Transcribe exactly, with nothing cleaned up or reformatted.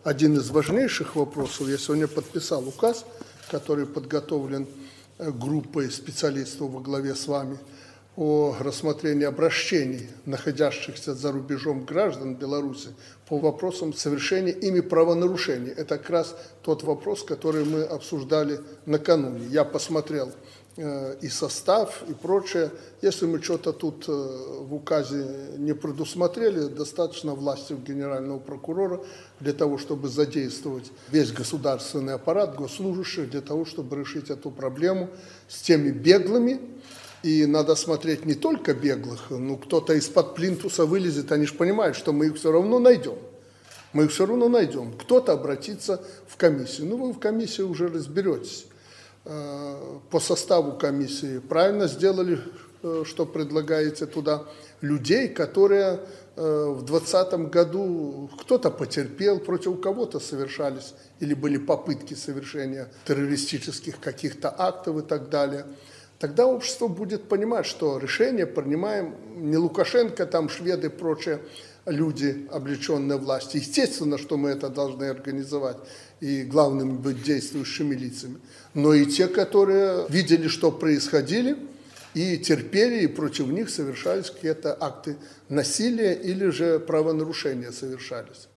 один из важнейших вопросов. Я сегодня подписал указ, который подготовлен группой специалистов во главе с вами, о рассмотрении обращений находящихся за рубежом граждан Беларуси по вопросам совершения ими правонарушений. Это как раз тот вопрос, который мы обсуждали накануне. Я посмотрел э, и состав, и прочее. Если мы что-то тут э, в указе не предусмотрели, достаточно власти генерального прокурора для того, чтобы задействовать весь государственный аппарат, госслужащих, для того, чтобы решить эту проблему с теми беглыми. И надо смотреть не только беглых, ну кто-то из-под плинтуса вылезет, они же понимают, что мы их все равно найдем. Мы их все равно найдем. Кто-то обратится в комиссию. Ну вы в комиссии уже разберетесь. По составу комиссии правильно сделали, что предлагаете туда людей, которые в двадцатом году кто-то потерпел, против кого-то совершались или были попытки совершения террористических каких-то актов и так далее. Тогда общество будет понимать, что решение принимаем не Лукашенко, там шведы и прочие люди, облеченные властью. Естественно, что мы это должны организовать и главными быть действующими лицами. Но и те, которые видели, что происходили, и терпели, и против них совершались какие-то акты насилия или же правонарушения совершались.